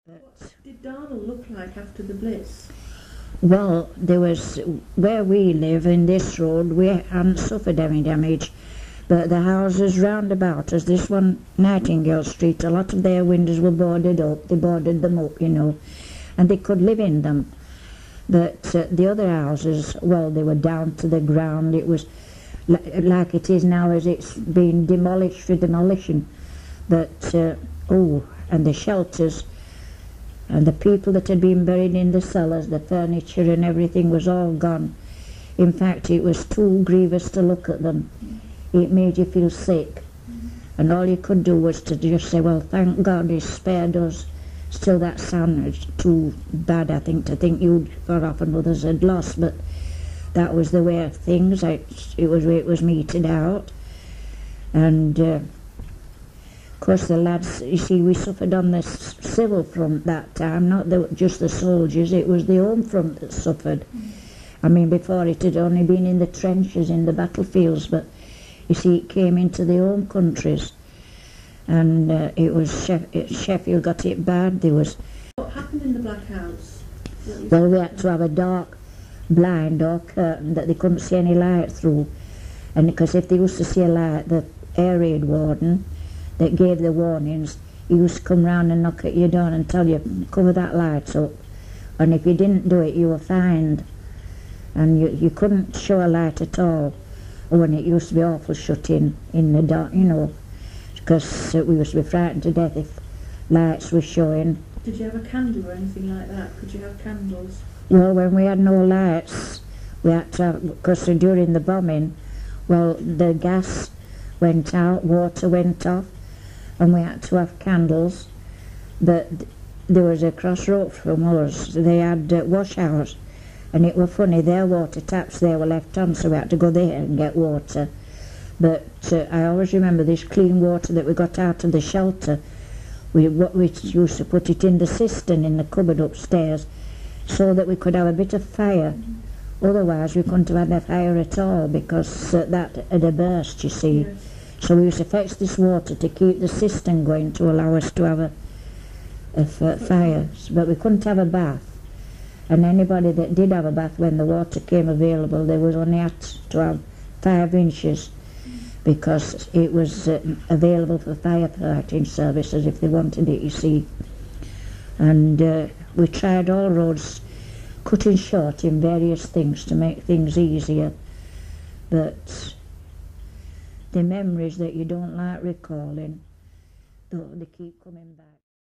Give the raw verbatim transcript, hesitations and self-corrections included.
But What did Darnell look like after the Blitz? well, there was, where we live in this road, we hadn't suffered any damage, but the houses round about us, this one, Nightingale Street, a lot of their windows were boarded up. They boarded them up, you know, and they could live in them. But uh, the other houses, well, they were down to the ground. It was li like it is now, as it's been demolished for demolition. But uh, oh, and the shelters and the people that had been buried in the cellars, the furniture and everything was all gone. In fact, it was too grievous to look at them. It made you feel sick. And all you could do was to just say, well, thank God he spared us. Still, that sounded too bad, I think, to think you'd got off and others had lost, but that was the way of things. I, it was the way it was meted out. And uh, of course the lads, you see, we suffered on the civil front that time, not the, just the soldiers, it was the home front that suffered. Mm. I mean, before it had only been in the trenches, in the battlefields, but you see, it came into the home countries. And uh, it was, Sheff it, Sheffield got it bad. There was... What happened in the Black House? Well, we had to have a dark blind or curtain that they couldn't see any light through. And because if they used to see a light, the air raid warden that gave the warnings, he used to come round and knock at your door and tell you, cover that light up. And if you didn't do it, you were fined. And you, you couldn't show a light at all. When it used to be awful shut in, in the dark, you know, because uh, we used to be frightened to death if lights were showing. Did you have a candle or anything like that? Could you have candles? Well, when we had no lights, we had to have, because during the bombing, well, the gas went out, water went off, and we had to have candles. But there was a crossroad from us, they had uh, wash house, and it were funny, their water taps there were left on, so we had to go there and get water. But uh, I always remember this clean water that we got out of the shelter. We, we used to put it in the cistern in the cupboard upstairs so that we could have a bit of fire. Mm-hmm. Otherwise we couldn't have had a fire at all, because uh, that had a burst, you see. Yes. So we used to fetch this water to keep the cistern going to allow us to have a, a f fire. But we couldn't have a bath. And anybody that did have a bath, when the water came available, they was only had to have five inches. Because it was uh, available for firefighting services if they wanted it, you see. And uh, we tried all roads, cutting short in various things to make things easier. But the memories that you don't like recalling, though, they keep coming back.